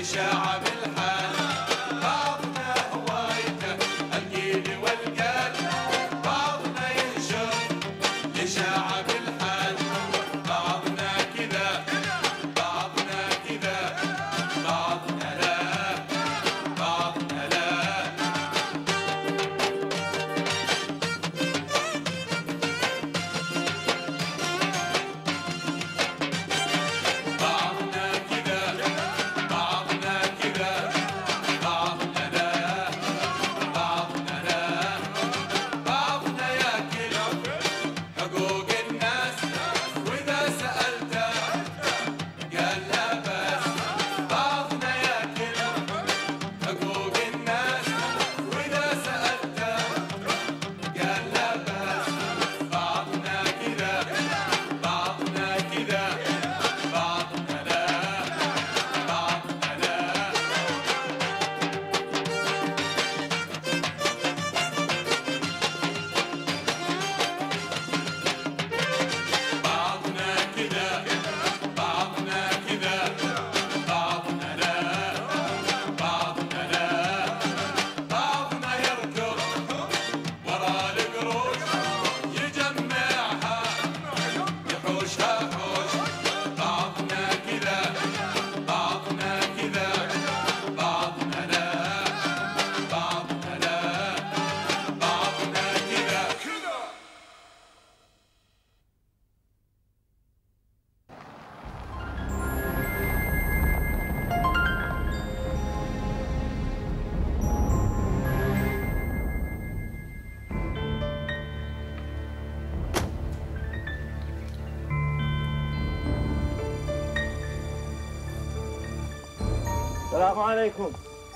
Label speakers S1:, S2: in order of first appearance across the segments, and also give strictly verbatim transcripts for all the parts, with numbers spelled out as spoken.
S1: لشعب الحال بعضنا هوايته الجيل والقال بعضنا ينشر لشعب الحال بعضنا كذا بعضنا كذا بعضنا لا بعضنا لا بعضنا كذا بعضنا كذا بعضنا لا بعضنا لا بعضنا ياكل حقوق الناس واذا سألته قال لا بس بعضنا ياكل حقوق الناس واذا سألته قال لا بس بعضنا كذا بعضنا كذا بعضنا لا بعضنا لا بعضنا كذا بعضنا كذا بعضنا لا بعضنا لا بعضنا يركض ورا القروش يجمعها يحوشها حوش بعضنا كذا بعضنا كذا بعضنا لا بعضنا لا بعضنا كذا
S2: السلام عليكم.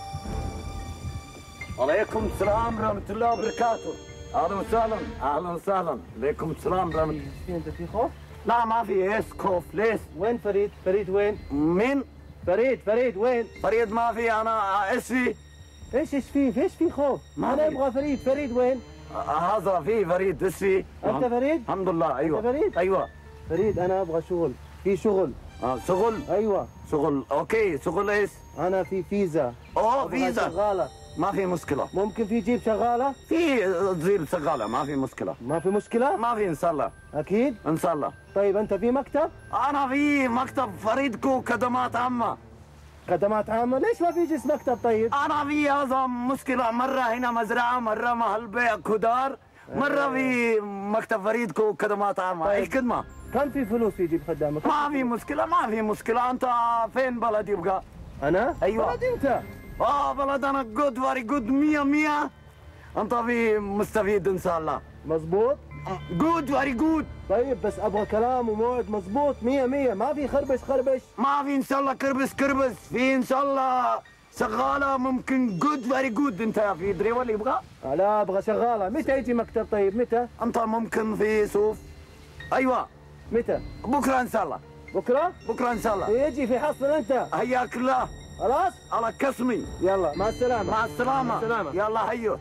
S3: وعليكم السلام ورحمة الله وبركاته. أهلا وسهلا أهلا وسهلا. عليكم السلام ورحمة.
S2: في انت في خوف؟
S3: لا ما في ايش خوف ليش؟
S2: وين فريد؟ فريد وين؟
S3: مين؟
S2: فريد فريد وين؟
S3: فريد ما في أنا ايش في؟
S2: ايش ايش في؟ ايش في خوف؟
S3: ما
S2: انا
S3: في.
S2: ابغى فريد، فريد وين؟
S3: هذا في فريد ايش في؟
S2: انت فريد؟
S3: الحمد لله ايوه.
S2: أنت فريد؟
S3: ايوه.
S2: فريد انا ابغى شغل، في شغل.
S3: آه شغل؟
S2: ايوه
S3: شغل اوكي شغل ايش؟
S2: انا في فيزا.
S3: اوه
S2: أبغى
S3: فيزا.
S2: شغالة.
S3: ما في مشكلة.
S2: ممكن في جيب شغالة؟
S3: في تجيب شغالة ما في مشكلة.
S2: ما في مشكلة؟
S3: ما في ان شاء الله.
S2: اكيد؟
S3: ان شاء الله.
S2: طيب انت في مكتب؟
S3: انا في مكتب فريدكو خدمات عامة.
S2: خدمات عامة، ليش ما في جلس مكتب طيب؟
S3: انا في هذا مشكلة مرة هنا مزرعة مرة محل بيع خضار مرة في مكتب فريدكو خدمات عامة.
S2: طيب.
S3: ايش خدمة؟
S2: كم في فلوس يجيب خدامك؟
S3: ما في مشكلة ما في مشكلة. انت فين بلد يبقى؟
S2: انا؟
S3: أيوة.
S2: بلد انت؟
S3: اه بلد انا جود فاري جود مية مية. انت في مستفيد ان شاء الله.
S2: مظبوط؟
S3: جود فاري جود.
S2: طيب بس ابغى كلام وموعد مظبوط مية مية، ما في خربش خربش.
S3: ما في ان شاء الله كربس كربس. في ان شاء الله شغالة ممكن جود فاري جود. انت في دري ولا يبغى؟
S2: لا ابغى شغالة. متى يجي مكتب طيب؟ متى؟
S3: انت ممكن في سوف. ايوه
S2: متى؟
S3: بكره ان شاء الله.
S2: بكرة؟
S3: بكره ان شاء الله.
S2: يجي في حصل انت.
S3: حياك الله.
S2: خلاص؟
S3: على كسمي.
S2: يلا مع السلامة.
S3: مع السلامة.
S2: مع السلامة.
S3: يلا هيو.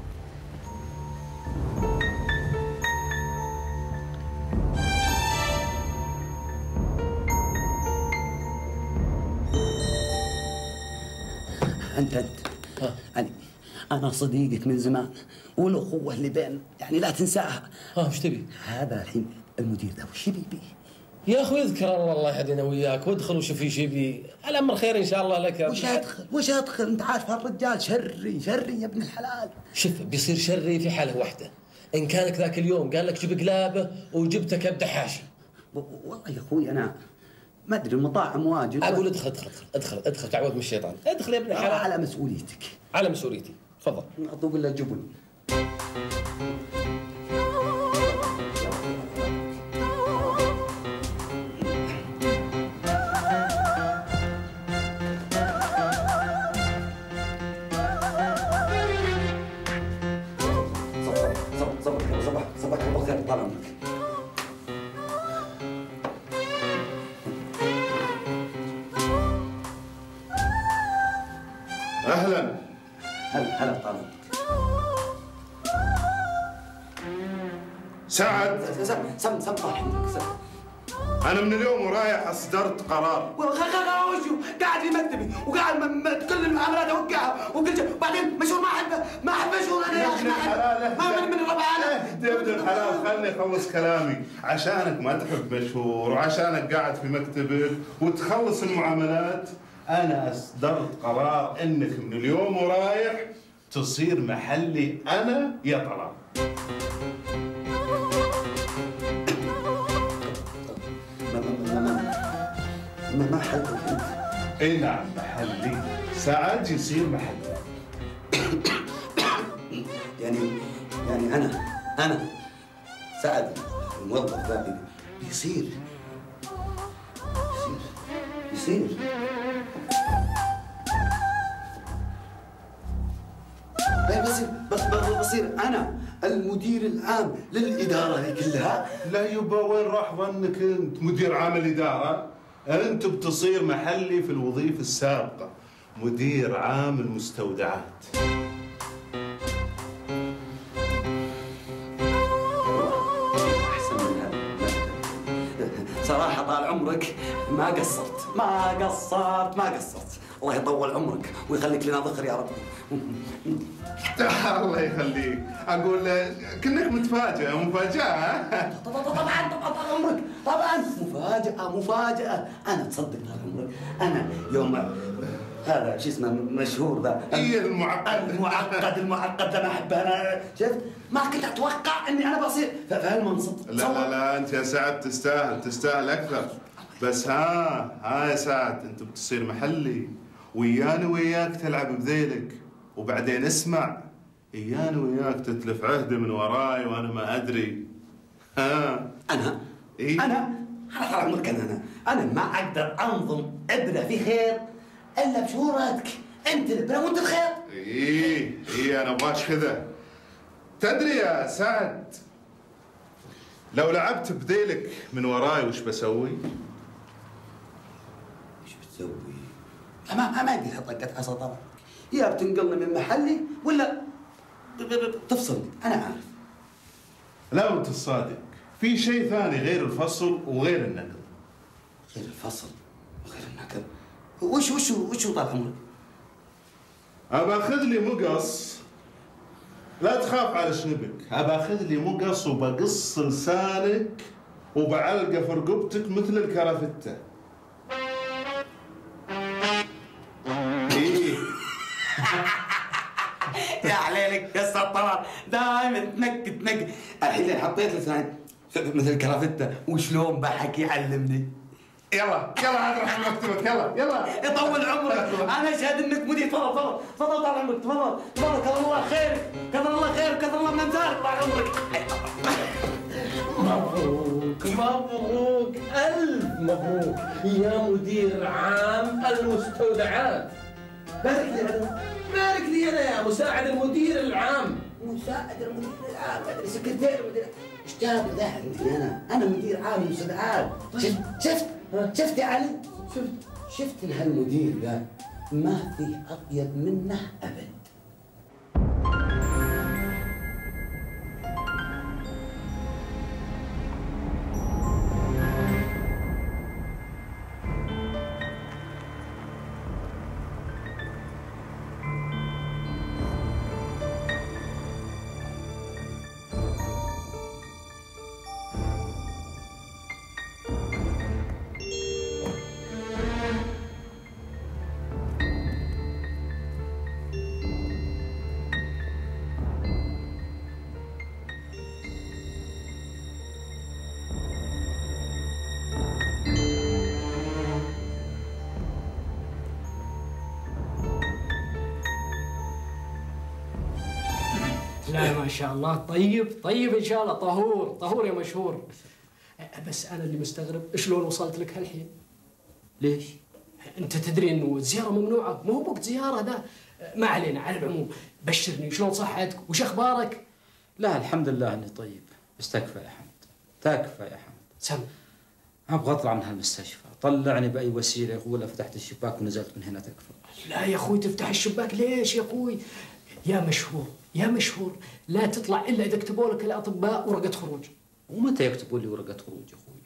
S4: انت انت يعني انا صديقك من زمان والاخوه اللي بين يعني لا تنساها.
S5: ها وش تبي؟
S4: هذا الحين المدير ده وش يبي بيه؟
S5: يا اخوي اذكر الله الله يهدينا وياك وادخل وشوف ايش يبي. الامر خير ان شاء الله لك.
S4: وش ادخل وش ادخل انت عارف هالرجال شري شري يا ابن الحلال.
S5: شوف بيصير شري في حاله واحده، ان كانك ذاك اليوم قال لك جيب قلابه وجبته كبده حاشي.
S4: والله يا اخوي انا ما ادري المطاعم واجد.
S5: اقول ادخل ادخل ادخل ادخل تعوذ من الشيطان. ادخل يا ابن الحلال.
S4: على مسؤوليتك.
S5: على مسؤوليتي. تفضل.
S4: اطوق له جبن. صباح الله خير طال عمرك.
S6: اهلا.
S4: هلا هلا طال عمرك.
S6: سعد.
S4: سم سم سم طال عمرك سم.
S6: انا من اليوم ورايح اصدرت قرار.
S4: قرار وشو؟ قاعد في مكتبي وقاعد كل المعاملات اوقعها وكل وبعدين مشهور ما احبه ما احب مشهور انا يا اخي ما احب ما من من الربع
S6: اهدى ابن الحلال خلني اخلص كلامي. عشانك ما تحب مشهور وعشانك قاعد في مكتبك وتخلص المعاملات انا اصدرت قرار انك من اليوم ورايح تصير محلي انا يا طلال.
S4: ما ما حلو انت.
S6: اي نعم محلي. سعد يصير محلي.
S4: يعني يعني انا انا سعد الموظف ذا بيصير يصير يصير بصير بس بصير انا المدير العام للاداره هي كلها.
S6: لا يبا وين راح ظنك انت مدير عام الاداره؟ انت بتصير محلي في الوظيفه السابقه مدير عام المستودعات.
S4: احسن من هذا صراحه طال عمرك ما قصرت ما قصرت ما قصرت. الله يطول عمرك ويخليك لنا ذخر يا رب.
S6: الله يخليك. اقول كأنك متفاجئ. مفاجاه.
S4: طبعا طبعا طال عمرك طبعا مفاجاه مفاجاه. انا تصدق طال عمرك انا يوم هذا شو اسمه مشهور ذا
S6: اي المعقد
S4: المعقد المعقد ذا ما احبه انا. شفت ما كنت اتوقع اني انا بصير في هالمنصب.
S6: لا لا لا انت يا سعد تستاهل تستاهل اكثر. بس ها ها يا سعد انت بتصير محلي ويانا وياك تلعب بذيلك وبعدين اسمع ايانا وياك تتلف عهده من وراي وانا ما ادري. ها
S4: انا
S6: إيه؟
S4: انا انا طال عمرك انا انا ما اقدر انظم ابره في خير الا بشهورتك. انت الابره وانت الخير.
S6: ايه ايه انا ابغاك كذا. تدري يا سعد لو لعبت بذيلك من وراي وش بسوي؟
S4: ايش بتسوي؟ ما ما ادري طقت عصا طبعا. يا بتنقلني من محلي ولا تفصل. انا عارف.
S6: لا وانت الصادق في شيء ثاني غير الفصل وغير النقل.
S4: غير الفصل وغير النقل وش وش وش طال عمرك؟
S6: ابى اخذ لي مقص. لا تخاف على شنبك. ابى اخذ لي مقص وبقص لسانك وبعلقه في رقبتك مثل الكرافته. ايه
S4: يا حليلك يا سطار دائما تنق تنق. الحين حطيت لساني مثل الكرافته وشلون بحكي يعلمني.
S6: يلا يلا عاد روح مكتبك. يلا يلا
S4: يطول عمرك. انا اشهد انك مدير. تفضل تفضل تفضل طال عمرك. تفضل تفضل كثر الله خيرك كثر الله خيرك كثر الله من امثالك طال عمرك.
S5: مبروك مبروك ألف مبروك يا مدير عام المستودعات.
S4: بارك لي انا
S5: بارك لي أنا يا مساعد المدير العام.
S4: مساعد المدير العام ادري سكرتير مدير ايش جاب ذا عندي انا؟ انا مدير عام مستودعات. شفت شفت شفت يا علي؟ شفت شفت هالمدير ذا ما في اطيب منه ابد.
S7: لا ما شاء الله طيب طيب ان شاء الله طهور طهور يا مشهور. بس انا اللي مستغرب شلون وصلت لك هالحين؟
S5: ليش؟
S7: انت تدري انه الزياره ممنوعه مو وقت زياره ده. ما علينا على العموم بشرني شلون صحتك وش اخبارك؟
S8: لا الحمد لله اني طيب بس تكفى يا حمد تكفى يا حمد.
S7: سم
S8: ابغى اطلع من هالمستشفى طلعني باي وسيله يقول فتحت الشباك ونزلت من هنا تكفى.
S7: لا يا اخوي تفتح الشباك ليش يا اخوي؟ يا مشهور يا مشهور لا تطلع الا اذا كتبوا لك الاطباء ورقه خروج.
S8: ومتى يكتبوا لي ورقه خروج يا اخوي؟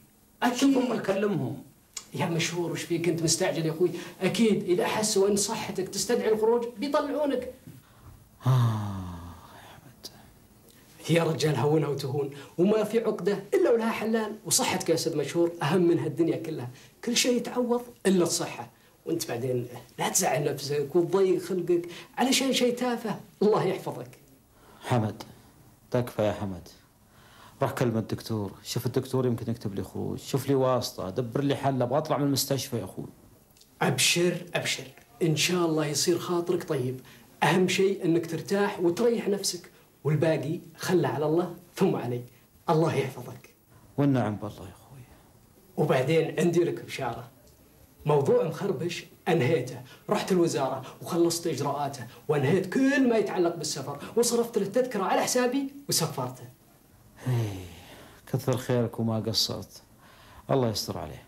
S8: أشوفهم أكلمهم.
S7: يا مشهور وش فيك انت مستعجل يا اخوي؟ اكيد اذا حسوا ان صحتك تستدعي الخروج بيطلعونك.
S8: آه يا أحمد.
S7: يا رجال هونها وتهون، وما في عقده الا ولها حلال، وصحتك يا استاذ مشهور اهم من هالدنيا كلها، كل شيء يتعوض الا الصحه، وانت بعدين لا تزعل نفسك وتضيق خلقك علشان شيء تافه، الله يحفظك.
S8: حمد تكفى يا حمد، روح كلم الدكتور، شوف الدكتور يمكن يكتب لي خروج، شوف لي واسطة، دبر لي حل، ابغى اطلع من المستشفى يا اخوي.
S7: ابشر ابشر، ان شاء الله يصير خاطرك طيب، اهم شيء انك ترتاح وتريح نفسك، والباقي خله على الله ثم علي، الله يحفظك.
S8: والنعم بالله يا اخوي.
S7: وبعدين عندي لك بشارة، موضوع مخربش انهيته، رحت الوزارة وخلصت اجراءاته، وانهيت كل ما يتعلق بالسفر، وصرفت له التذكرة على حسابي وسفرته.
S8: ايه كثر خيرك وما قصرت، الله يستر عليه.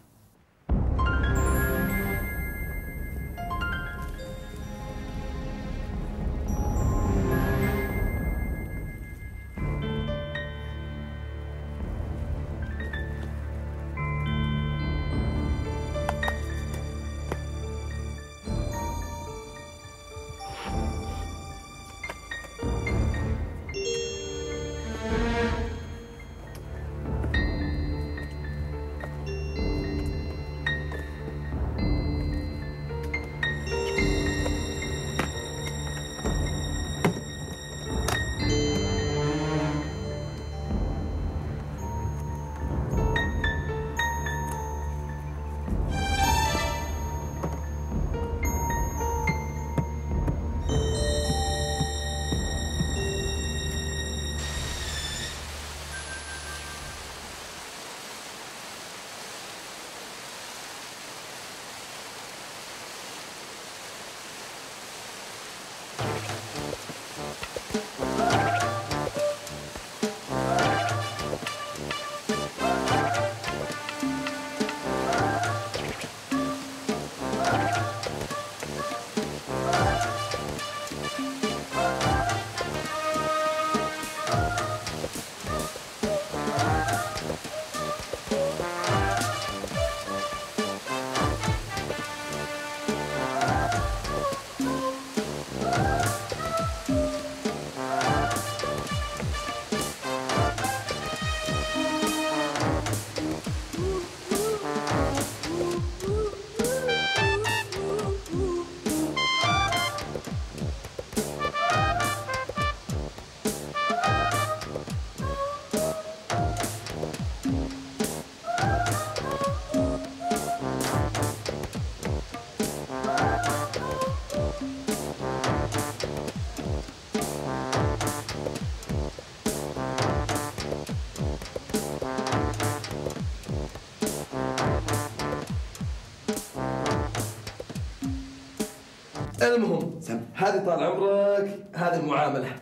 S9: المهم هذه طال عمرك هذه المعاملة.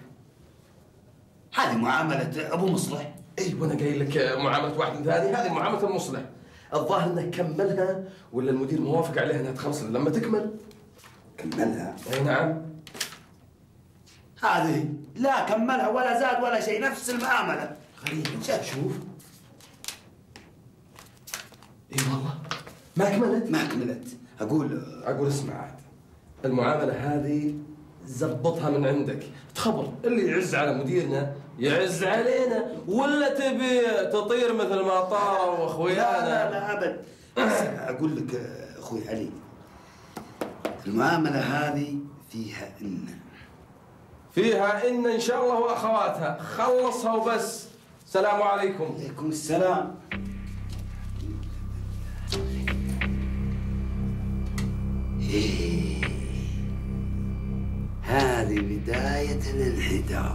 S4: هذه معاملة أبو مصلح.
S9: اي وانا قايل لك معاملة واحد من هذه، هذه معاملة المصلح. الظاهر انك كملها ولا المدير موافق عليها انها تخلص لما تكمل.
S4: كملها؟
S9: اي نعم.
S4: هذه لا كملها ولا زاد ولا شيء، نفس المعاملة.
S9: غريب. شوف. اي والله ما كملت.
S4: ما كملت. اقول
S9: اقول اسمع عاد، المعاملة هذه زبطها من عندك، تخبر اللي يعز على مديرنا يعز علينا، ولا تبي تطير مثل ما طاروا اخويانا؟
S4: لا لا لا ابد. اقول لك اخوي علي، المعاملة هذه فيها ان
S9: فيها ان ان شاء الله واخواتها، خلصها وبس. السلام عليكم.
S4: عليكم السلام. إيه. هذه بداية الانحدار.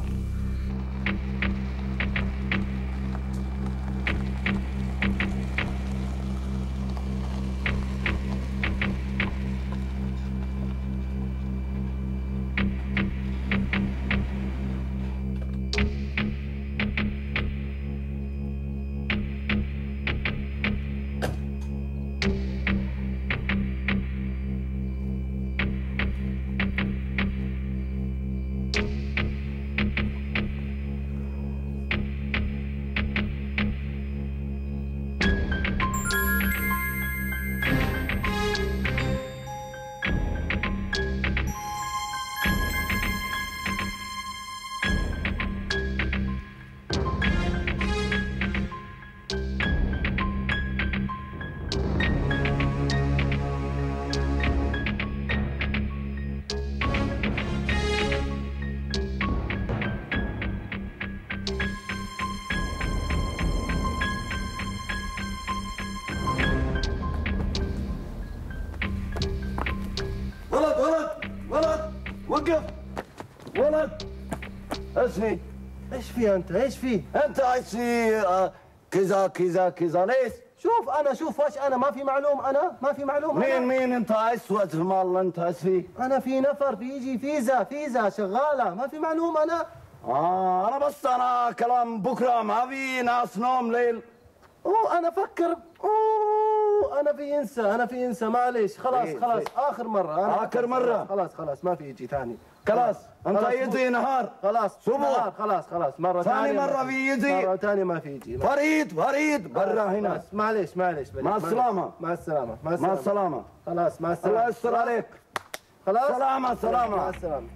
S3: وقف ولد. ايش في؟
S2: ايش في انت؟ ايش في؟
S3: انت ايش في آه، كذا كذا كذا ليش؟
S2: شوف انا شوف ايش انا ما في معلوم انا ما في معلوم
S3: مين
S2: أنا.
S3: مين انت ايش سويت في المال انت ايش في؟
S2: انا في نفر بيجي فيزا فيزا شغاله ما في معلوم انا.
S3: اه انا بس انا كلام بكره ما في ناس نوم ليل.
S2: اوه انا افكر اوه انا في انسى انا في انسى معلش خلاص
S3: إيه
S2: خلاص
S3: إيه.
S2: اخر مره أنا
S3: آخر مرة.
S2: خلاص خلاص ما في يجي ثاني.
S3: خلاص انت
S2: خلاص،
S3: يجي نهار
S2: خلاص
S3: صبح.
S2: نهار، خلاص خلاص مره
S3: ثاني
S2: ثانيه
S3: مرة
S2: ما
S3: في يجي.
S2: مره ثانيه ما في يجي.
S3: فريد فريد برا هنا.
S2: خلاص، معلش معلش
S3: مع السلامة.
S2: مع السلامه مع
S3: مع
S2: السلامه
S3: السلامة.
S2: خلاص مع السلامه.
S3: الله يستر عليك.
S2: خلاص
S3: سلامة سلامة.
S2: مع السلامه.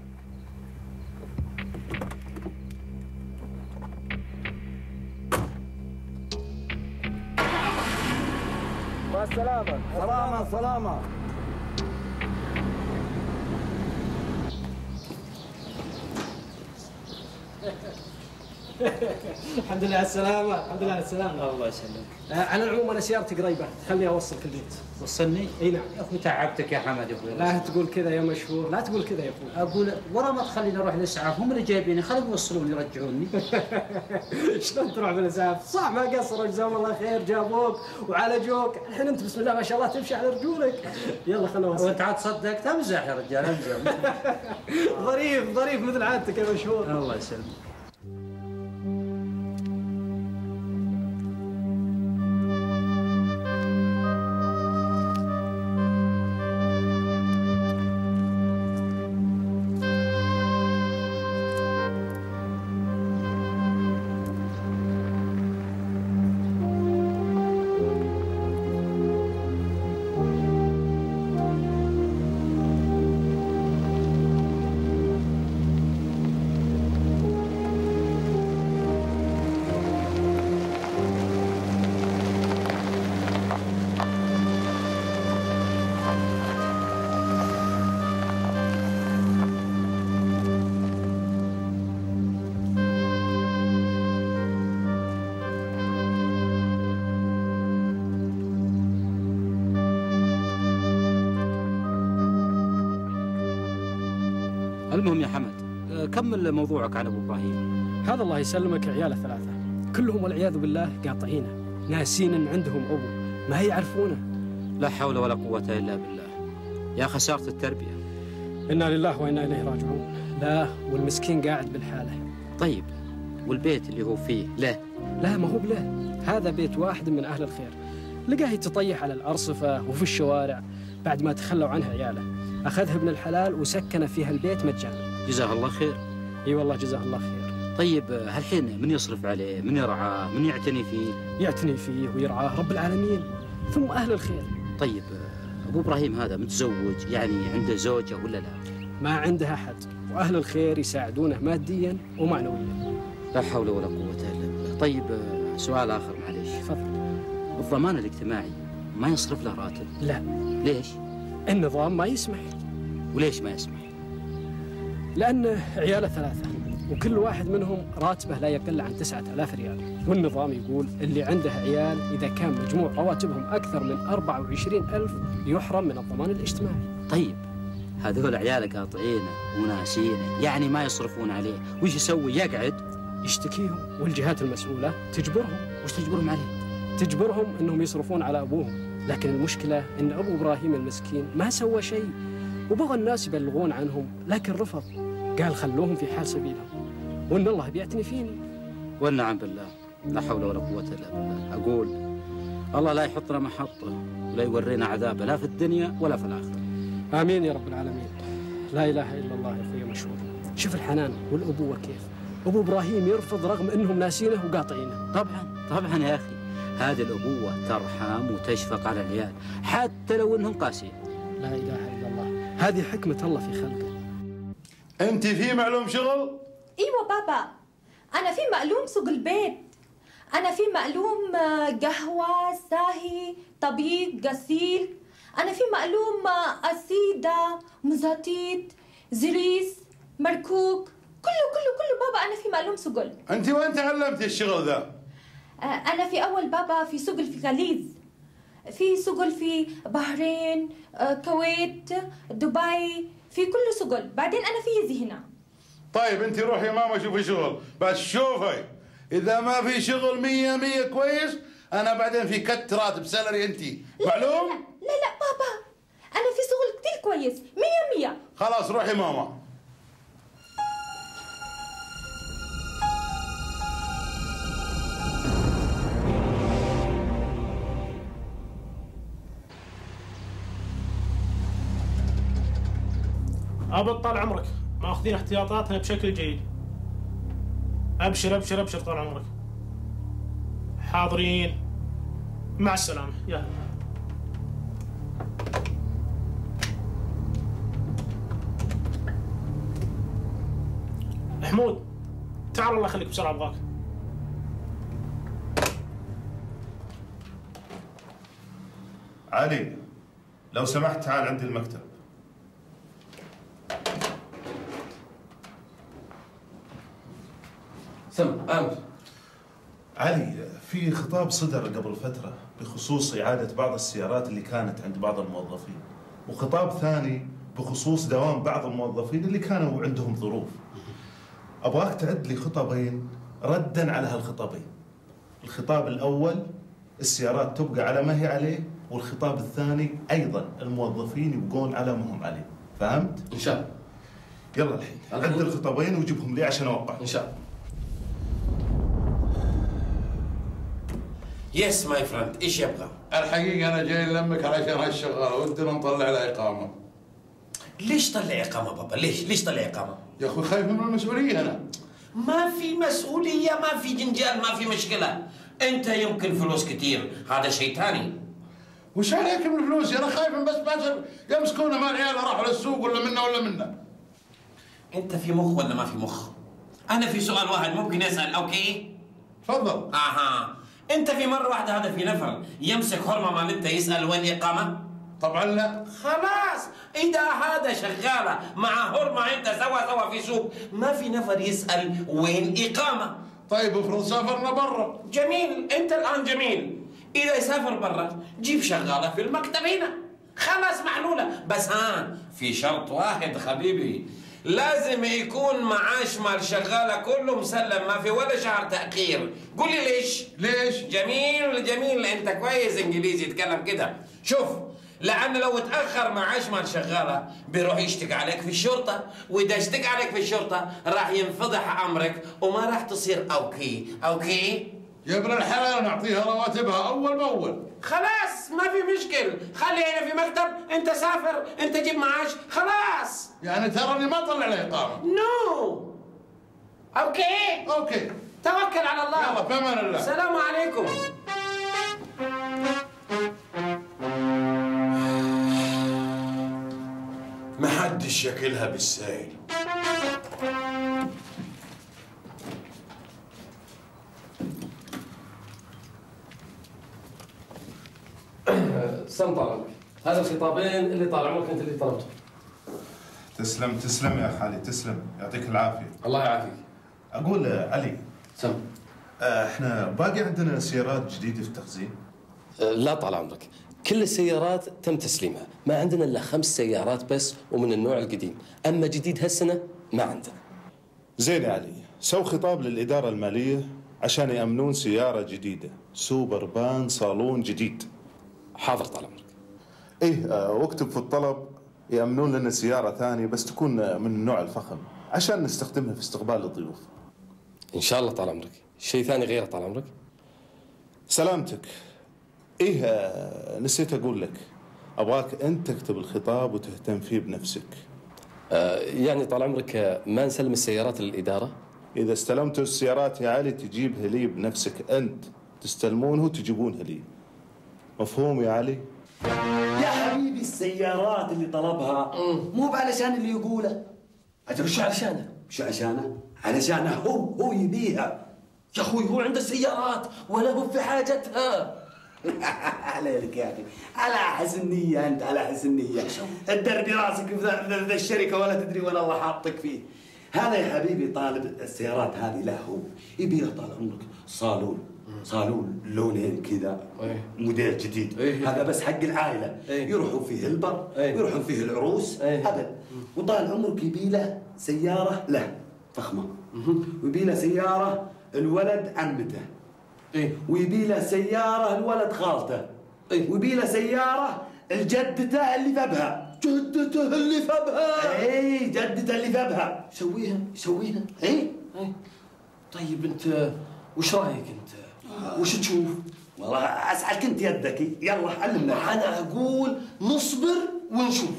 S2: مع السلامه.
S3: سلامة سلامة.
S7: الحمد لله على السلامة، الحمد لله على السلامة.
S8: الله يسلمك.
S7: آه، على العموم أنا سيارتي قريبة، خليني أوصلك البيت.
S8: وصلني؟
S7: اي نعم.
S8: يا اخوي تعبتك يا حمد يا اخوي.
S7: لا تقول كذا يا مشهور، لا تقول كذا يا اخوي.
S8: اقول ورا ما تخليني اروح الاسعاف، هم اللي جايبيني، خليهم يوصلوني يرجعوني.
S7: شلون تروح بالاسعاف؟ صح ما قصروا جزاهم الله خير، جابوك وعالجوك، الحين انت بسم الله ما شاء الله تمشي على رجولك. يلا خلنا نوصل.
S8: وانت عاد تصدق تمزح يا رجال امزح.
S7: ظريف ظريف مثل عادتك يا مشهور.
S8: الله يسلمك. المهم يا حمد، كمل موضوعك عن ابو ابراهيم.
S7: هذا الله يسلمك عياله ثلاثة، كلهم والعياذ بالله قاطعينه، ناسين ان عندهم ابو، ما يعرفونه.
S8: لا حول ولا قوة الا بالله. يا خسارة التربية.
S7: انا لله وانا اليه راجعون. لا والمسكين قاعد بالحالة.
S8: طيب والبيت اللي هو فيه له؟
S7: لا ما هو بله، هذا بيت واحد من اهل الخير، لقاه يتطيح على الارصفة وفي الشوارع بعد ما تخلوا عنها عياله، اخذها ابن الحلال وسكن فيها البيت مجانا.
S8: جزاه الله خير.
S7: اي والله جزاه الله خير.
S8: طيب هالحين من يصرف عليه؟ من يرعاه؟ من يعتني فيه؟
S7: يعتني فيه ويرعاه رب العالمين، ثم اهل الخير.
S8: طيب ابو ابراهيم هذا متزوج، يعني عنده زوجة ولا لا؟
S7: ما عنده احد، واهل الخير يساعدونه ماديا ومعنويا.
S8: لا حول ولا قوة الا بالله. طيب سؤال اخر معليش.
S7: تفضل.
S8: الضمان الاجتماعي ما يصرف له راتب؟
S7: لا.
S8: ليش؟
S7: النظام ما يسمح.
S8: وليش ما يسمح؟
S7: لأن عياله ثلاثة وكل واحد منهم راتبه لا يقل عن تسعة آلاف ريال، والنظام يقول اللي عنده عيال إذا كان مجموع رواتبهم أكثر من أربعة وعشرين ألف يحرم من الضمان الاجتماعي.
S8: طيب هذول عياله قاطعينه وناسينه، يعني ما يصرفون عليه، وش يسوي؟ يقعد
S7: يشتكيهم والجهات المسؤولة تجبرهم.
S8: وش تجبرهم عليه؟
S7: تجبرهم أنهم يصرفون على أبوهم، لكن المشكلة أن أبو إبراهيم المسكين ما سوى شيء، وبغى الناس يبلغون عنهم لكن رفض، قال خلوهم في حال سبيلهم وان الله بيعتني فيني.
S8: والنعم بالله. لا حول ولا قوة الا بالله. اقول الله لا يحطنا محطة ولا يورينا عذابه لا في الدنيا ولا في الآخرة.
S7: آمين يا رب العالمين. لا إله إلا الله يا أخوي مشهور. شوف الحنان والأبوة كيف أبو إبراهيم يرفض رغم أنهم ناسينه وقاطعينه.
S8: طبعا طبعا يا أخي، هذه الأبوة ترحم وتشفق على العيال حتى لو أنهم قاسيين.
S7: لا إله إلا الله، هذه حكمة الله في خلقه.
S6: أنت في معلوم شغل؟
S10: ايوه بابا، انا في مقلوم سوق البيت، انا في مقلوم قهوه، ساهي، طبيب، غسيل، انا في مقلوم قصيده، مزاتيت، زريس، مركوك، كله كله كله بابا انا في مقلوم سقل.
S6: أنت وين تعلمتي الشغل ذا؟
S10: انا في اول بابا في سقل في غليظ، في سقل في بحرين، كويت، دبي، في كل شغل، بعدين انا في هنا.
S11: طيب انت روحي يا ماما شوفي شغل، بس شوفي اذا ما في شغل مية مية كويس انا بعدين في كت راتب سالري انت، معلوم؟
S10: لا لا بابا، انا في شغل كتير كويس مية مية.
S11: خلاص روحي ماما.
S12: أبد طال عمرك، ماخذين احتياطاتنا بشكل جيد. أبشر أبشر أبشر طال عمرك. حاضرين. مع السلامة، يلا. حمود، تعال الله يخليك بسرعة أبغاك.
S6: علي، لو سمحت تعال عندي المكتب.
S9: سم امر.
S6: علي، في خطاب صدر قبل فترة بخصوص إعادة بعض السيارات اللي كانت عند بعض الموظفين، وخطاب ثاني بخصوص دوام بعض الموظفين اللي كانوا عندهم ظروف. أبغاك تعد لي خطابين ردا على هالخطابين. الخطاب الأول السيارات تبقى على ما هي عليه، والخطاب الثاني أيضا الموظفين يبقون على ما هم عليه. فهمت؟
S9: إن شاء الله.
S6: يلا الحين عد الخطابين وجيبهم لي عشان أوقع.
S9: إن شاء الله.
S13: يس ماي فريند، ايش يبغى؟
S11: الحقيقة أنا جاي لمك علشان هالشغالة ودنا نطلع لها إقامة.
S13: ليش طلع إقامة بابا؟ ليش؟ ليش طلع إقامة؟
S11: يا أخوي خايف من المسؤولية أنا.
S13: ما في مسؤولية، ما في جنجال، ما في مشكلة. أنت يمكن فلوس كتير، هذا شيء ثاني.
S11: وش عليك من فلوسي؟ أنا خايف من بس باشر يمسكونا مال عيال راحوا للسوق ولا منا ولا منا.
S13: أنت في مخ ولا ما في مخ؟ أنا في سؤال واحد ممكن أسأل، أوكي؟
S11: تفضل.
S13: أها. أنت في مرة واحدة هذا في نفر يمسك حرمة مال أنت يسأل وين إقامة؟
S11: طبعا لا.
S13: خلاص، إذا هذا شغالة مع حرمة أنت سوا سوا في سوق، ما في نفر يسأل وين إقامة.
S11: طيب افرض سافرنا برا.
S13: جميل، أنت الآن جميل. إذا يسافر برا جيب شغالة في المكتب هنا، خلاص معلولة. بس ها في شرط واحد حبيبي، لازم يكون معاش مال شغالة كله مسلم، ما في ولا شهر تأخير. قول لي ليش؟
S11: ليش؟
S13: جميل جميل، أنت كويس إنجليزي تتكلم كده. شوف، لأن لو تأخر معاش مال شغالة بيروح يشتكي عليك في الشرطة، وإذا اشتكى عليك في الشرطة راح ينفضح أمرك وما راح تصير أوكي. أوكي؟
S11: يا ابن الحلال نعطيها رواتبها أول بأول.
S13: خلاص ما في مشكل، خلي هنا في مكتب، أنت سافر، أنت جيب معاش، خلاص.
S11: يعني تراني ما طلع لي إقامة.
S13: نو. أوكي؟
S11: أوكي.
S13: توكل على الله.
S11: يلا في أمان الله.
S13: السلام عليكم.
S1: ما حدش ياكلها بالسائل.
S9: سم طال عمرك، هذا الخطابين اللي طال عمرك انت اللي طلبته.
S6: تسلم تسلم يا خالي، تسلم، يعطيك العافية.
S9: الله يعافيك.
S6: أقول علي،
S9: سم،
S6: احنا باقي عندنا سيارات جديدة في التخزين؟
S5: لا طال عمرك، كل السيارات تم تسليمها، ما عندنا الا خمس سيارات بس ومن النوع القديم، اما جديد هالسنه ما عندنا.
S6: زين يا علي، سو خطاب للإدارة المالية عشان يأمنون سيارة جديدة، سوبر بان صالون جديد.
S5: حاضر طال عمرك.
S6: ايه اه، واكتب في الطلب يأمنون لنا سيارة ثانية بس تكون من النوع الفخم عشان نستخدمها في استقبال الضيوف.
S5: ان شاء الله طال عمرك. شيء ثاني غيره طال عمرك؟
S6: سلامتك. ايه اه، نسيت اقول لك، ابغاك انت تكتب الخطاب وتهتم فيه بنفسك.
S5: آه يعني طال عمرك آه، ما نسلم السيارات للإدارة؟
S6: اذا استلمتوا السيارات يا علي تجيبها لي بنفسك انت، تستلمونه وتجيبونها لي. مفهوم يا علي؟
S4: يا حبيبي السيارات اللي طلبها مو علشان اللي يقوله.
S5: أجل شو علشانه؟
S4: شو عشانه؟ علشانه هو هو يبيها.
S5: يا أخوي هو عنده سيارات ولا هو في حاجتها.
S4: عليك يا أخي، على حسن نية أنت، على حسن نية. تدربي راسك في ذا الشركة ولا تدري وين الله حاطك فيه. هذا يا حبيبي طالب السيارات هذه له هو، يبيها طال عمرك صالون صالون لونين كذا موديل جديد. هذا بس حق العائله، يروحوا فيه البر يروحوا فيه العروس ابد. وطال عمرك يبي له سياره له فخمه، ويبي له سياره الولد عمته، ويبي له سياره الولد خالته، ويبي له سياره الجدته اللي ذبها.
S1: جدته اللي ذبها؟
S4: اي جدته اللي ذبها.
S1: سويها سويها.
S4: اي
S5: طيب انت وش رايك انت؟ وش تشوف؟
S4: والله اسعدك انت يدك. يلا علمنا.
S5: انا اقول نصبر ونشوف.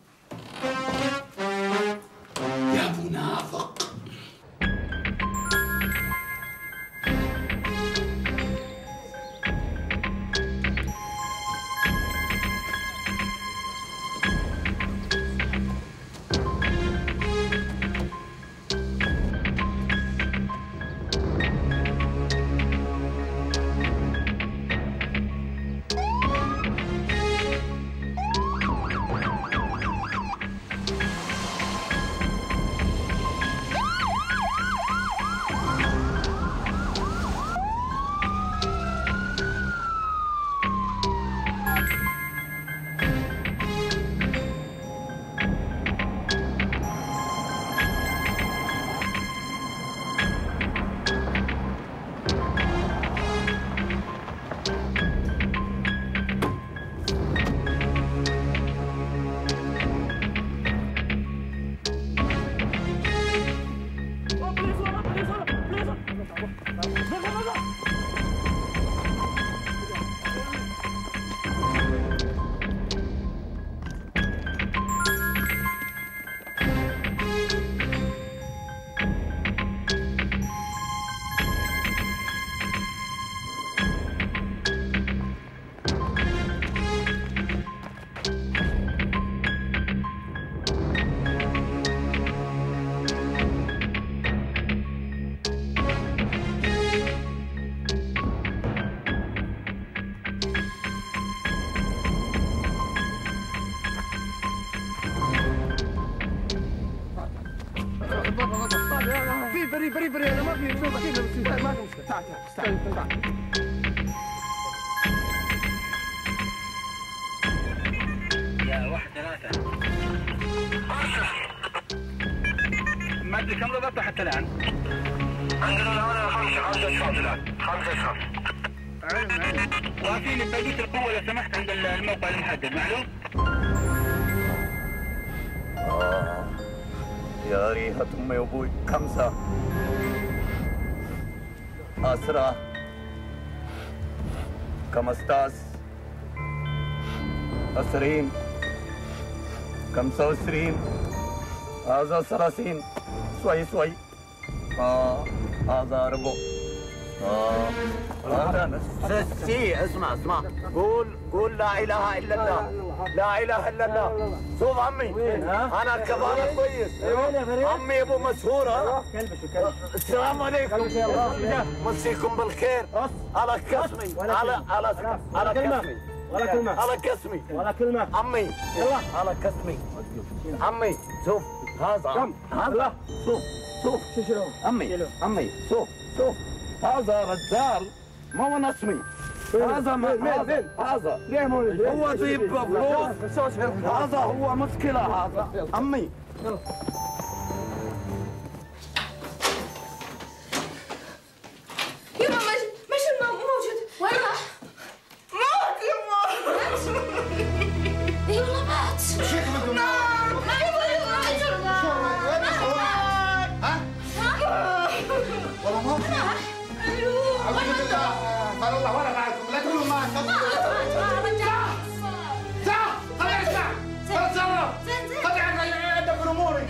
S4: يا منافق.
S2: في بري بري بري انا ما في شوف اكيد ما في مشكله. تعال تعال تعال.
S3: يا واحد ثلاثة. ما ادري كم ضبطت حتى الان. عندنا الان خمسة خمسة اشخاص الان خمسة اشخاص. علم علم. وفي لي بقية القوة لو سمحت عند الموقع المحدد معلوم؟ آه يا ريحة أمي وأبوي. خمسة عشرة خمستاش عشرين خمسة وعشرين هذا ثلاثين شوي شوي. آه هذا ربع. آه هذا سي. اسمع اسمع قول قول لا إله إلا الله لا إله إلا الله. شوف عمي أنا كفاءة كويس. عمي أبو مسهور. ها السلام عليكم. مسيكم بالخير. على كسمي على على على كسمي
S2: ولا كلمة
S3: على كسمي
S2: ولا كلمة.
S3: عمي يلا على كسمي. عمي شوف هذا هذا شوف شوف عمي عمي شوف شوف هذا رجال ما هو نسمي. هذا ما هذا هذا هو طيب فلوس. هذا هو مشكلة. هذا عمي
S10: يما مش موجود. وين راح؟ مات يما. اي والله مات.
S11: شو بدكم؟
S10: ما يبغى يبغى.
S11: ها؟ والله ما راح.
S10: ايوه.
S11: أعوذ بالله. قال الله ولا معكم لا تقولوا ما
S10: رجع.
S11: ساعة خليني اسمع. اتصرف. خلي عندك في اموري.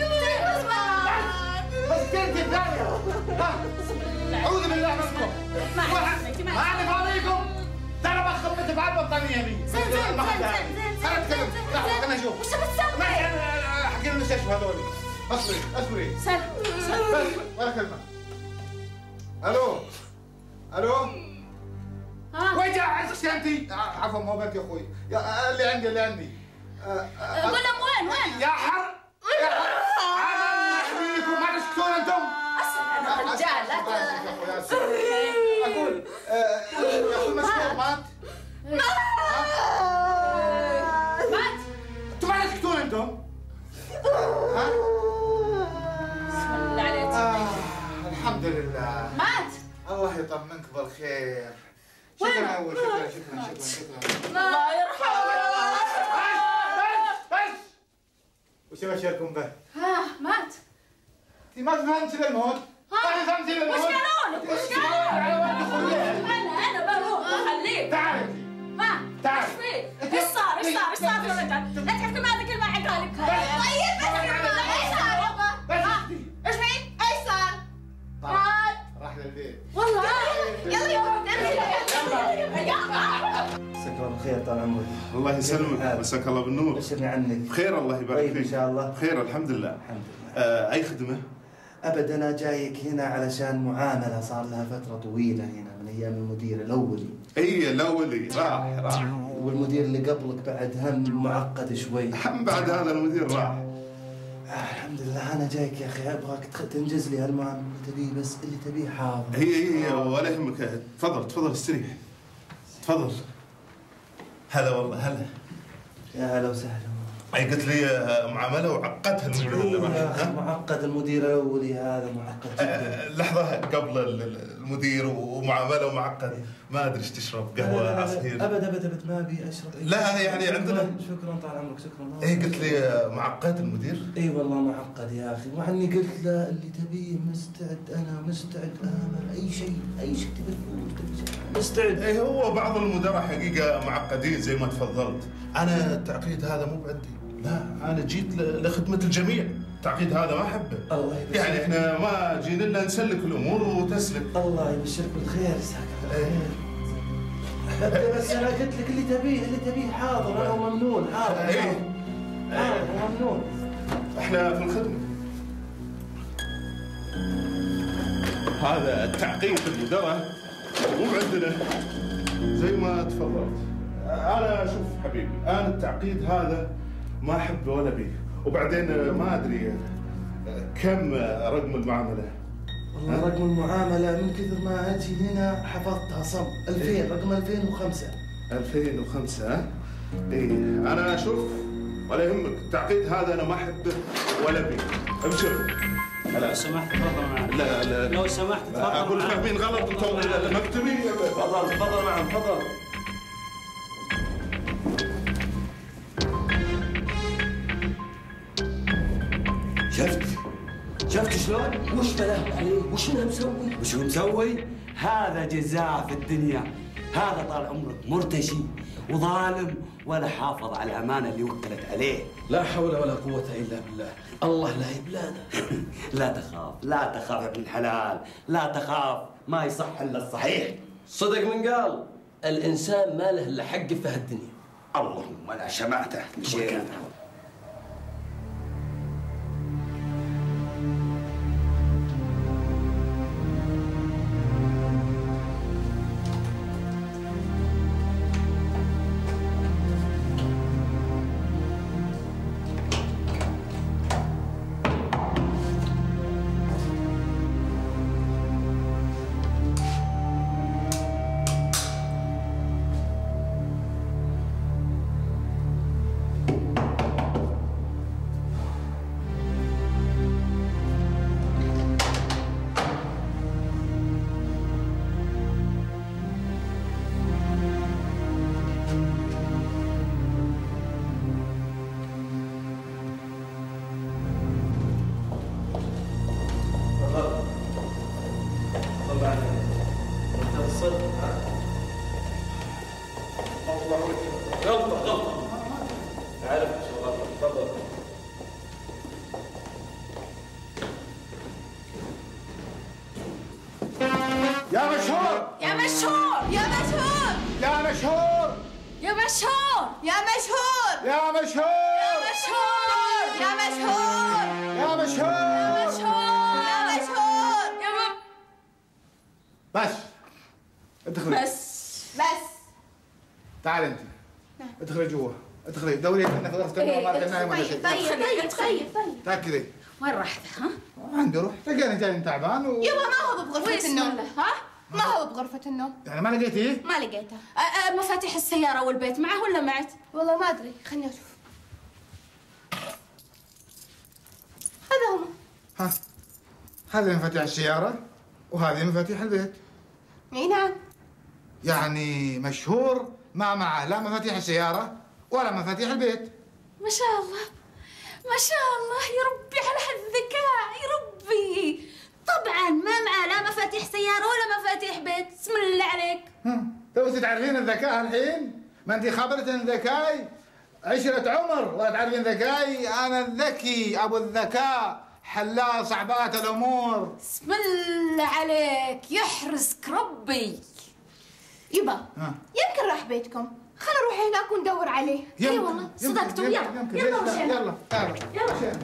S11: بس كنت الثانية. أعوذ بالله منكم. ما أنا فاضيكم. ترى بخبط في عالم البطانية دي.
S10: زين زين زين زين.
S11: أنا أتكلم. لحظة خليني أشوف.
S10: وش بتسوي؟
S11: ما أنا أحكي المستشفى هذولي. اصبري اصبري.
S10: سلام
S11: بس ولا كلمة. ألو. ألو. وين جاء سيانتي؟ عفوا مو بنتي يا أخوي. اللي عندي اللي عندي.
S10: قول لهم وين وين؟
S11: يا حر. يا حر. أنا أحميكم ما تسكتون أنتم.
S10: اسمع يا رجال لا
S11: أقول انتم؟
S14: بسم الله عليك.
S15: آه الحمد لله.
S14: مات.
S15: الله يطمنك بالخير. شكرا أول شكرا شكرا شكرا شكرا.
S14: الله يرحمه.
S15: بس وش ابشركم به؟
S14: ها مات.
S15: انت ما فهمت الموت؟ ما فهمت الموت؟
S14: وش قالوا لك؟ وش قالوا لك؟ انا انا بروح بخليك.
S15: تعالي.
S14: ها
S15: تعالي.
S14: ايش فيه؟ ايش صار؟ ايش صار؟ ايش صار في الرجل؟ لا تحكي هذا كل ما حكى لك. طيب بس ايش صار يابا؟ ايش فيه؟ ايش صار؟ مات.
S15: راح للبيت.
S14: والله يلا يابا
S2: مساك الله بالخير طال عمرك.
S6: الله يسلمك، مساك الله بالنور.
S2: بشرني عنك.
S6: بخير الله يبارك فيك.
S2: طيب ان شاء الله.
S6: بخير الحمد لله.
S2: الحمد لله.
S6: آه اي خدمه؟
S2: ابد انا جايك هنا علشان معامله صار لها فتره طويله هنا من ايام المدير الاولي.
S6: اي الاولي راح راح.
S2: والمدير اللي قبلك بعد هم معقد شوي.
S6: هم بعد هذا المدير راح.
S2: آه الحمد لله انا جايك يا اخي ابغاك تنجز لي هالمعامله اللي تبيه بس اللي تبيه حاضر.
S6: هي هي ولا يهمك، تفضل تفضل استريح. تفضل. هلا والله هلا.
S2: يا هلا وسهلا.
S6: اي قلت لي معامله وعقدها المدير اللي راح.
S2: معقد المدير الاولي هذا معقد جدا.
S6: لحظه قبل المدير ومعامله ومعقد، ما ادري ايش تشرب، قهوه عصير؟
S2: ابد ابد ابد ما ابي اشرب.
S6: لا يعني عندنا.
S2: شكرا طال عمرك شكرا.
S6: اي قلت لي معقد المدير؟
S2: اي والله معقد يا اخي، مع اني قلت له اللي تبيه مستعد، انا مستعد اعمل اي شيء، اي شيء تبي تقول
S6: مستعد. اي هو بعض المدراء حقيقه معقدين زي ما تفضلت، انا التعقيد هذا مو بعندي، لا انا جيت لخدمه الجميع، التعقيد هذا ما احبه.
S2: الله يبشرك.
S6: يعني احنا ما جينا لنا نسلك الامور وتسلك.
S2: الله يبشرك بالخير يسعدك بالخير. بس انا قلت لك اللي تبيه اللي تبيه حاضر، انا وممنون حاضر.
S6: اي
S2: حاضر وممنون.
S6: احنا في الخدمه. هذا التعقيد المدراء مو عندنا زي ما تفضلت. انا شوف حبيبي، انا التعقيد هذا ما احبه ولا بيه، وبعدين ما ادري كم رقم المعامله.
S2: والله رقم المعامله من كثر ما اجي هنا حفظتها صم. ألفين، رقم ألفين وخمسة.
S6: ألفين وخمسة ها؟ اي انا شوف ولا يهمك، التعقيد هذا انا ما احبه ولا بيه. ابشر.
S16: لو سمحت تفضل معنا.
S6: لا لا
S16: لو سمحت تفضل معنا.
S6: اقول فاهمين غلط انتم مكتبي.
S2: تفضل تفضل معنا تفضل.
S4: شفت؟ شفت شلون؟ وش بلاه عليه؟ وش انه مسوي؟ وش هو مسوي؟ هذا جزاء في الدنيا، هذا طال عمرك مرتشي وظالم ولا حافظ على الامانه اللي وكلت عليه.
S9: لا حول ولا قوة الا بالله، الله لا يبلانا.
S4: لا تخاف، لا تخاف يا ابن الحلال، لا تخاف، ما يصح الا الصحيح.
S9: صدق من قال الانسان ما له الا حق في هالدنيا.
S4: اللهم لا شمعته.
S9: غلطة غلطة. عارف شو غلطة، تفضل.
S15: يا مشهور
S14: يا مشهور يا مشهور
S15: يا مشهور
S14: يا مشهور يا مشهور
S15: يا مشهور
S14: يا مشهور
S15: يا
S14: يا مشهور
S15: مشهور
S14: يا مشهور يا مشهور يا م...
S15: بس ادخلي.
S14: بس بس
S15: تعالي انت. ادخلي جوا، ادخلي دوري احنا في غرفة النوم ما كنا ولا شيء.
S14: طيب طيب طيب طيب
S15: تاكدي.
S14: وين رحت ها؟
S15: عندي روح، تلقاني جاي تعبان و...
S14: يبا ما هو بغرفة النوم ها؟ ما هو بغرفة النوم.
S15: يعني ما لقيتيه؟
S14: ما لقيته. أ- أ- مفاتيح السيارة والبيت معه ولا معت؟ والله ما أدري، خليني أشوف.
S15: ها هذه مفاتيح السيارة وهذه مفاتيح البيت.
S14: اي نعم.
S15: يعني مشهور ما معه لا مفاتيح السيارة ولا مفاتيح البيت.
S14: ما شاء الله ما شاء الله، يا ربي على هالذكاء، يا ربي. طبعا ما معه لا مفاتيح سيارة ولا مفاتيح بيت، اسم الله عليك.
S15: تو تعرفين الذكاء الحين؟ ما انت خبرت ان ذكاي عشرة عمر ولا تعرفين ذكاي؟ انا الذكي ابو الذكاء، حلال صعبات الامور.
S14: اسم الله عليك، يحرسك ربي. يبا
S15: ها.
S14: يمكن راح بيتكم، خلينا نروح هناك وندور عليه. اي والله صدقتوا. يلا
S15: يمكن.
S14: يلا
S15: يلا
S14: مشينا.
S15: يلا تعالوا
S14: يلا.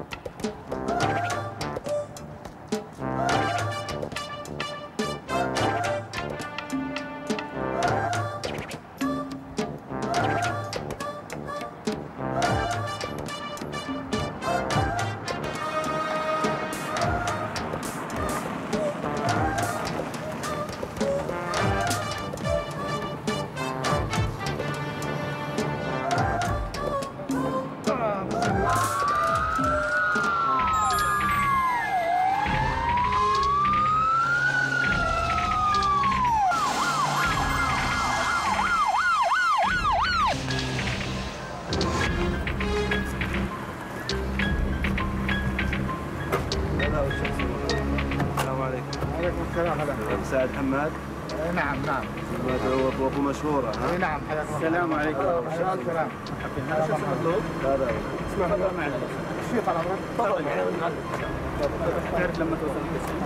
S17: سعد حماد.
S15: اي نعم نعم.
S17: ابو مشهوره.
S15: اي نعم حياك الله.
S17: السلام عليكم.
S15: السلام.
S17: هذا شو مطلوب؟ هذا اسمع تفضل معي.
S15: ايش في طال عمرك؟
S17: تفضل تعرف لما توصل القسم.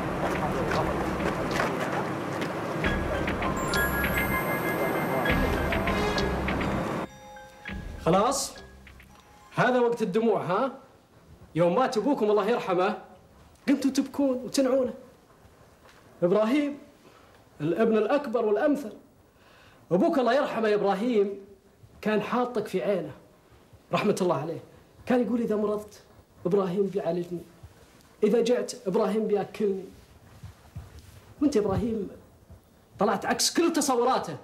S7: خلاص هذا وقت الدموع. ها يوم مات ابوكم الله يرحمه قمتوا تبكون وتنعونه. ابراهيم الابن الاكبر والامثل، ابوك الله يرحمه يا ابراهيم كان حاطك في عينه رحمه الله عليه. كان يقول اذا مرضت ابراهيم بيعالجني، اذا جعت ابراهيم بياكلني. وانت يا ابراهيم طلعت عكس كل تصوراته.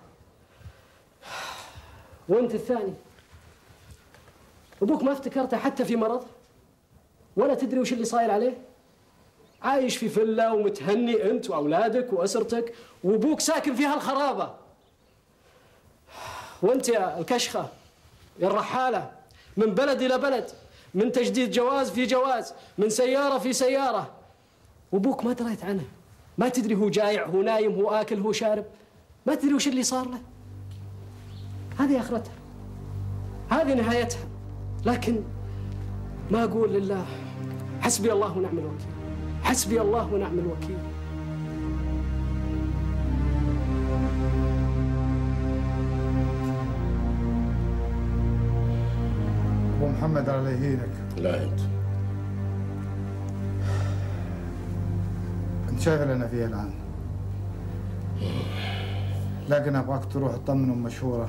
S7: وانت الثاني ابوك ما افتكرته حتى في مرض، ولا تدري وش اللي صاير عليه. عايش في فيلا ومتهني انت واولادك واسرتك، وابوك ساكن في هالخرابه. وانت يا الكشخه يا الرحاله، من بلد الى بلد، من تجديد جواز في جواز، من سياره في سياره، وابوك ما دريت عنه. ما تدري هو جايع، هو نايم، هو اكل، هو شارب، ما تدري وش اللي صار له. هذه اخرتها، هذه نهايتها. لكن ما اقول لله حسبي الله ونعم الوكيل، حسبي الله ونعم الوكيل.
S15: ابو محمد الله يهينك.
S5: لا انت
S15: انت شايف اللي انا فيه الان، لكن ابغاك تروح تطمنهم مشهوره،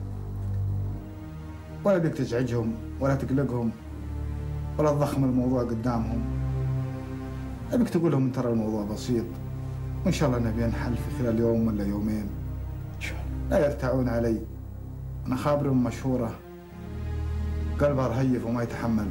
S15: ولا بيك تزعجهم ولا تقلقهم ولا تضخم الموضوع قدامهم. ابيك تقول لهم ترى الموضوع بسيط وان شاء الله نبي نحل في خلال يوم ولا يومين. لا يرتعون علي، انا خابرهم مشهوره قلبها رهيف وما يتحمل.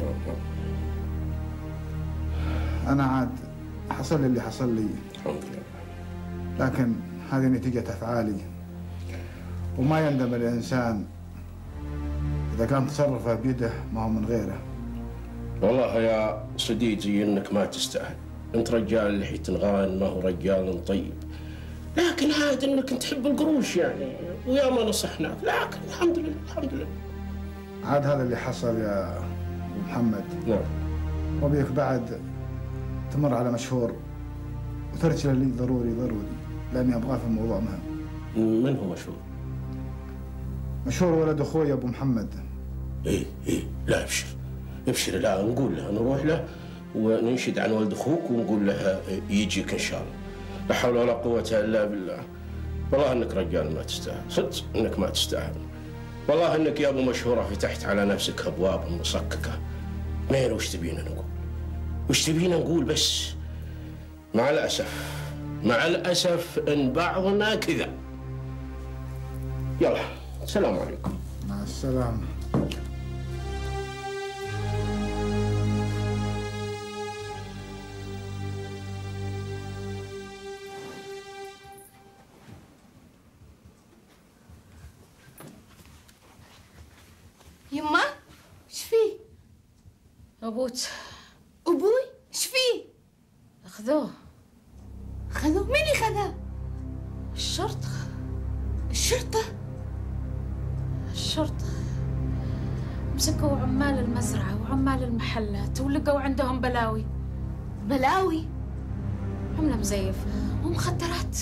S15: انا عاد حصل لي اللي حصل لي
S5: الحمد لله،
S15: لكن هذه نتيجه افعالي، وما يندم الانسان اذا كان تصرفه بيده ما هو من غيره.
S5: والله يا صديقي انك ما تستاهل. انت رجال لحية تنغان، ما هو رجال طيب، لكن عاد انك تحب القروش يعني، ويا ما نصحناك، لكن الحمد لله الحمد لله.
S15: عاد هذا اللي حصل يا ابو محمد.
S5: نعم.
S15: وبيك بعد تمر على مشهور وترسل لي ضروري ضروري، لاني ابغاه في الموضوع مهم.
S5: من هو مشهور؟
S15: مشهور ولد اخوي ابو محمد.
S5: ايه ايه لا ابشر ابشر، لا نقول له نروح له وننشد عن ولد اخوك ونقول له يجيك ان شاء الله. لا حول ولا قوة الا بالله. والله انك رجال ما تستاهل، صدق انك ما تستاهل. والله انك يا ابو مشهورة فتحت على نفسك ابواب مصككة. مين وش تبينا نقول؟ وش تبينا نقول بس؟ مع الاسف مع الاسف ان بعضنا كذا. يلا السلام عليكم.
S15: مع السلامة.
S14: يما ايش فيه؟
S10: ابوت
S14: ابوي ايش فيه؟
S10: اخذوه.
S14: خذوه؟ مين اللي خذاه؟
S10: الشرطة.
S14: الشرطة؟
S10: الشرطة مسكوا عمال المزرعة وعمال المحلات ولقوا عندهم بلاوي.
S14: بلاوي؟
S10: عملة مزيفة ومخدرات.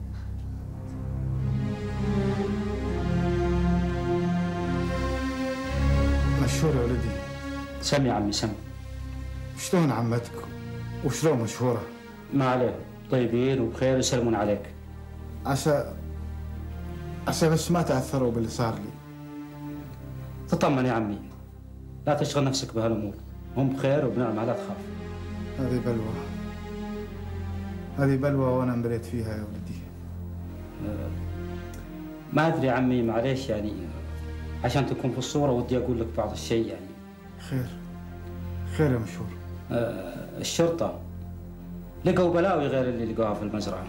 S15: مشهور يا ولدي.
S8: سم يا عمي سم.
S15: شلون عمتك وشلون مشهورة؟
S8: ما عليه، طيبين وبخير يسلمون عليك.
S15: عسى عسى بس ما تأثروا باللي صار لي.
S8: تطمن يا عمي، لا تشغل نفسك بهالأمور، هم بخير وبنعمة لا تخاف.
S15: هذه بلوى، هذه بلوى وأنا انبليت فيها يا ولدي.
S8: أه ما أدري يا عمي معليش يعني عشان تكون في الصورة ودي أقول لك بعض الشيء يعني.
S15: خير خير يا مشهور.
S8: أه الشرطة لقوا بلاوي غير اللي لقوها في المزرعة.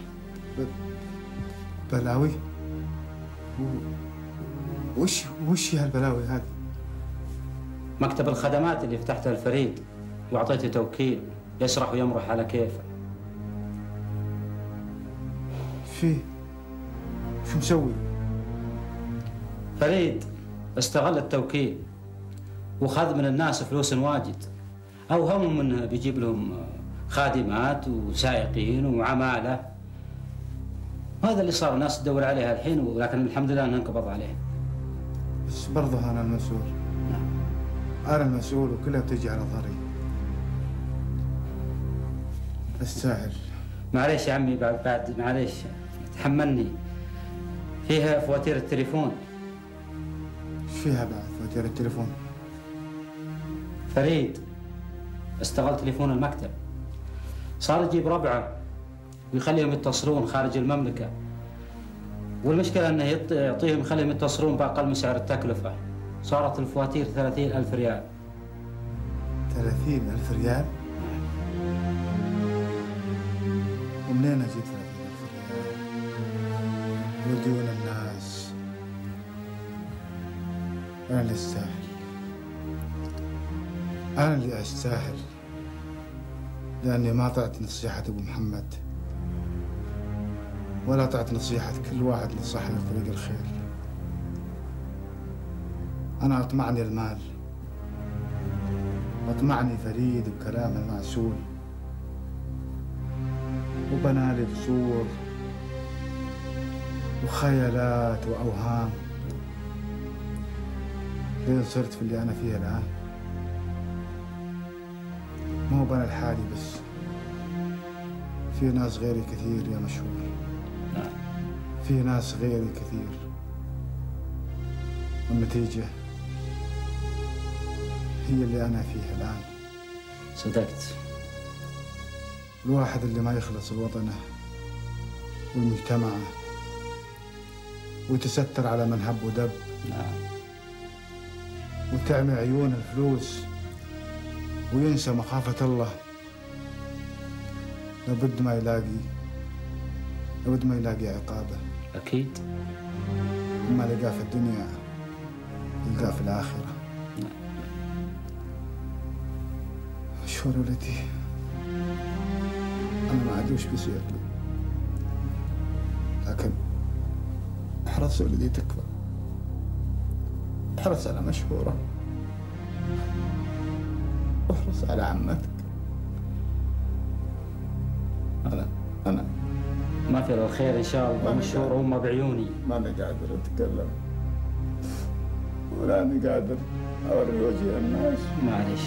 S15: بلاوي؟ وش وش هالبلاوي هذه؟
S8: مكتب الخدمات اللي فتحته الفريد واعطيته توكيل يسرح ويمرح على كيفه.
S15: فيه شو مسوي؟
S8: فريد استغل التوكيل وخذ من الناس فلوس واجد، اوهمهم انه بيجيب لهم خادمات وسائقين وعماله. هذا اللي صار، الناس تدور عليها الحين، ولكن الحمد لله انه انقبض عليه.
S15: بس برضه انا المسؤول.
S8: نعم.
S15: انا المسؤول وكلها بتجي على ظهري. استاهل.
S8: معليش يا عمي بعد بعد معليش تحملني. فيها فواتير التليفون.
S15: ايش فيها بعد فواتير التليفون؟
S8: فريد استغل تليفون المكتب، صار يجيب ربعه ويخليهم يتصلون خارج المملكة، والمشكلة انه يعطيهم يخليهم يتصلون بأقل من سعر التكلفة. صارت الفواتير ثلاثين ألف ريال.
S15: ثلاثين ألف ريال؟ ومنين أجيب ثلاثين ألف ريال؟ وديون الناس. أنا اللي أستاهل، أنا اللي أستاهل، لأني ما طعت نصيحة أبو محمد ولا طعت نصيحة كل واحد نصحني طريق الخير. أنا أطمعني المال، أطمعني فريد بكلام المعسول، وبنالي قصور وخيالات وأوهام، لين صرت في اللي أنا فيه الآن. ما هو بنا لحالي بس، في ناس غيري كثير يا مشهور.
S8: نعم.
S15: في ناس غيري كثير، والنتيجة هي اللي أنا فيها الآن.
S8: صدقت.
S15: الواحد اللي ما يخلص لوطنه والمجتمع ويتستر على من هب ودب.
S8: نعم.
S15: وتعمي عيون الفلوس وينسى مخافة الله، لابد ما يلاقي لابد ما يلاقي عقابه.
S8: أكيد.
S15: ما لقاه في الدنيا يلقاه في الآخرة.
S8: نعم.
S15: مشهور ولدي، أنا ما أدري وش بيصير لي، لكن احرص ولدي تكبر، احرص على مشهورة، واحرص على عمتك. أنا أنا
S8: ما في إلا الخير إن شاء الله. مشهور وأمه بعيوني.
S15: ما أنا قادر أتكلم ولا أنا قادر أوري وجه الناس.
S8: معليش.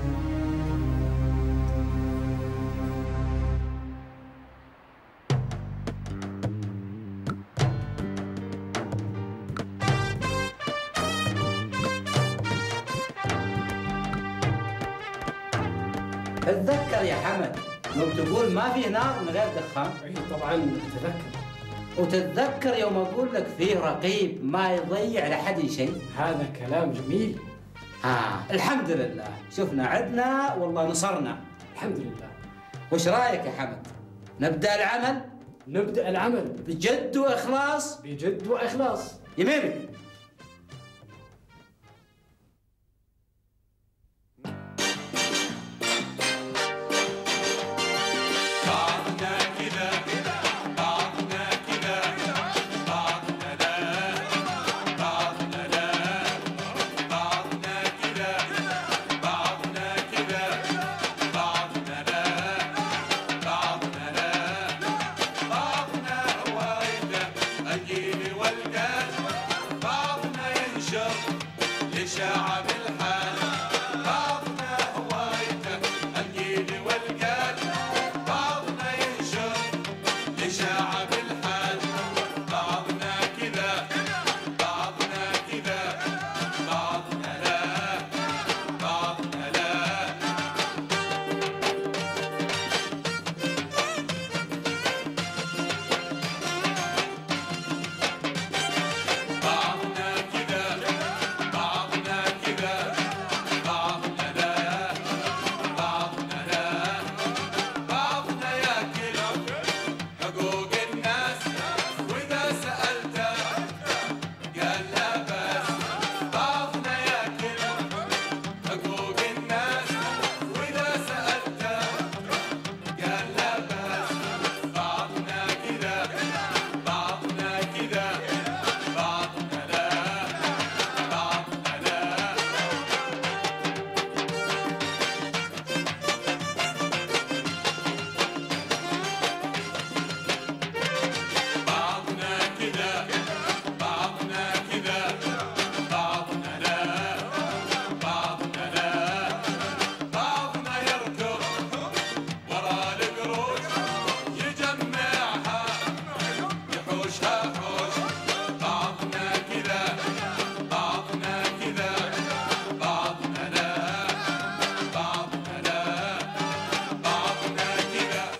S8: اتذكر يا حمد يوم تقول ما فيه نار من غير دخان؟
S7: اي طبعا اتذكر.
S8: وتتذكر يوم اقول لك فيه رقيب ما يضيع لحد شيء؟
S7: هذا كلام جميل.
S8: ها الحمد لله، شفنا عدنا والله نصرنا.
S7: الحمد لله.
S8: وش رايك يا حمد؟ نبدا العمل؟
S7: نبدا العمل
S8: بجد واخلاص؟
S7: بجد واخلاص.
S8: يمينك.